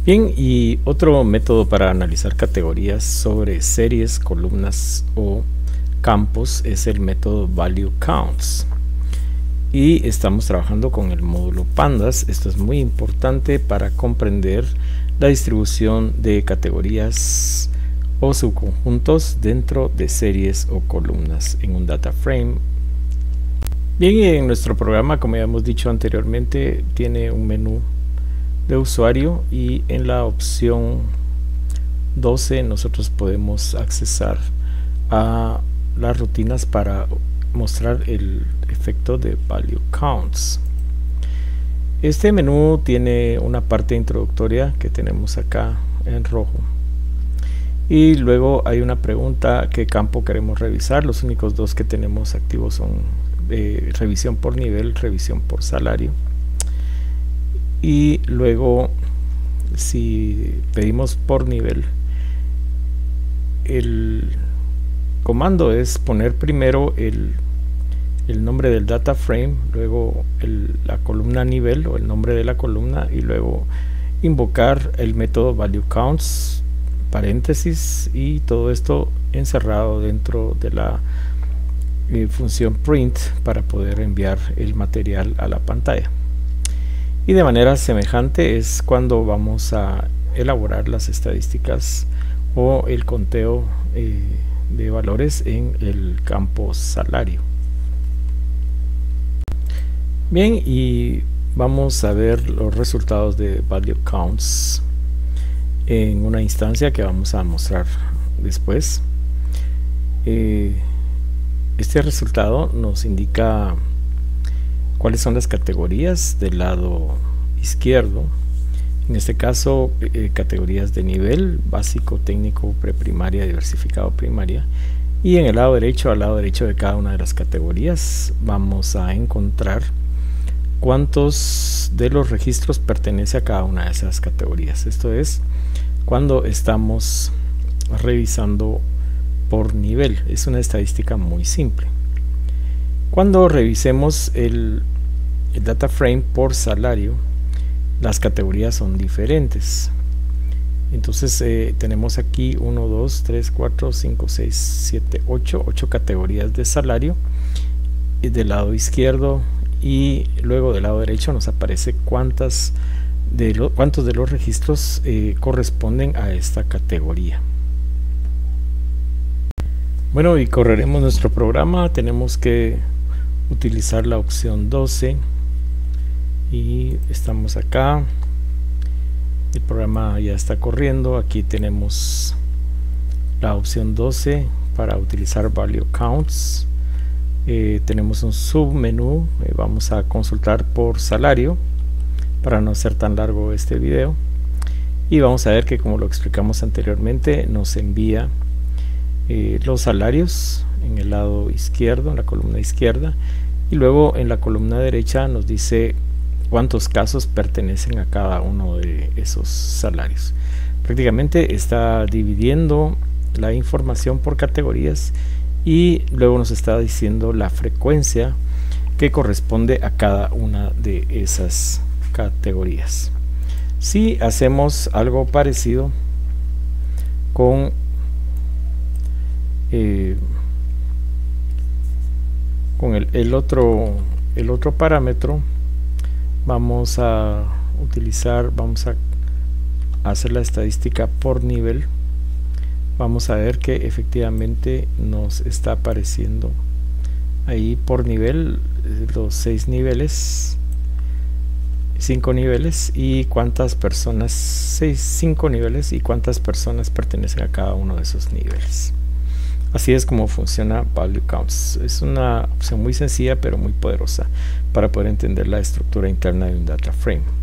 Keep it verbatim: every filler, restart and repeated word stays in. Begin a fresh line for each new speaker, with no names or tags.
Bien, y otro método para analizar categorías sobre series, columnas o campos es el método Value Counts. Y estamos trabajando con el módulo Pandas. Esto es muy importante para comprender la distribución de categorías o subconjuntos dentro de series o columnas en un data frame. Bien, y en nuestro programa, como ya hemos dicho anteriormente, tiene un menú de usuario y en la opción doce nosotros podemos accesar a las rutinas para mostrar el efecto de Value Counts. Este menú tiene una parte introductoria que tenemos acá en rojo y luego hay una pregunta: ¿qué campo queremos revisar? Los únicos dos que tenemos activos son eh, revisión por nivel, revisión por salario. Y luego, si pedimos por nivel, el comando es poner primero el, el nombre del data frame, luego el, la columna nivel o el nombre de la columna, y luego invocar el método value counts, paréntesis, y todo esto encerrado dentro de la eh, función print para poder enviar el material a la pantalla. Y de manera semejante es cuando vamos a elaborar las estadísticas o el conteo eh, de valores en el campo salario. Bien, y vamos a ver los resultados de Value Counts en una instancia que vamos a mostrar después. Eh, este resultado nos indica cuáles son las categorías del lado izquierdo. En este caso, eh, categorías de nivel: básico, técnico, preprimaria, diversificado, primaria. Y en el lado derecho, al lado derecho de cada una de las categorías, vamos a encontrar cuántos de los registros pertenece a cada una de esas categorías. Esto es cuando estamos revisando por nivel. Es una estadística muy simple. Cuando revisemos el, el data frame por salario, las categorías son diferentes. Entonces eh, tenemos aquí uno, dos, tres, cuatro, cinco, seis, siete, ocho, ocho categorías de salario y del lado izquierdo, y luego del lado derecho nos aparece cuántas de lo, cuántos de los registros eh, corresponden a esta categoría. Bueno, y correremos nuestro programa. Tenemos que utilizar la opción doce y estamos acá. El programa ya está corriendo. Aquí tenemos la opción doce para utilizar Value Counts. Eh, tenemos un submenú. Eh, vamos a consultar por salario para no hacer tan largo este video, y vamos a ver que, como lo explicamos anteriormente, nos envía eh, los salarios en el lado izquierdo, en la columna izquierda, y luego en la columna derecha nos dice cuántos casos pertenecen a cada uno de esos salarios. Prácticamente está dividiendo la información por categorías y luego nos está diciendo la frecuencia que corresponde a cada una de esas categorías. Si hacemos algo parecido con eh, con el, el otro el otro parámetro, vamos a utilizar vamos a hacer la estadística por nivel. Vamos a ver que efectivamente nos está apareciendo ahí por nivel los seis niveles, cinco niveles, y cuántas personas, seis, cinco niveles, y cuántas personas pertenecen a cada uno de esos niveles. Así es como funciona Value Counts. Es una opción muy sencilla pero muy poderosa para poder entender la estructura interna de un data frame.